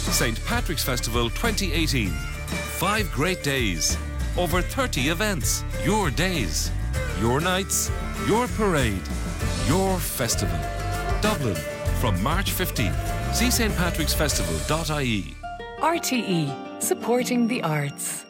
St. Patrick's Festival 2018. 5 great days. Over 30 events. Your days. Your nights. Your parade. Your festival. Dublin from March 15th. See stpatricksfestival.ie. RTE, supporting the arts.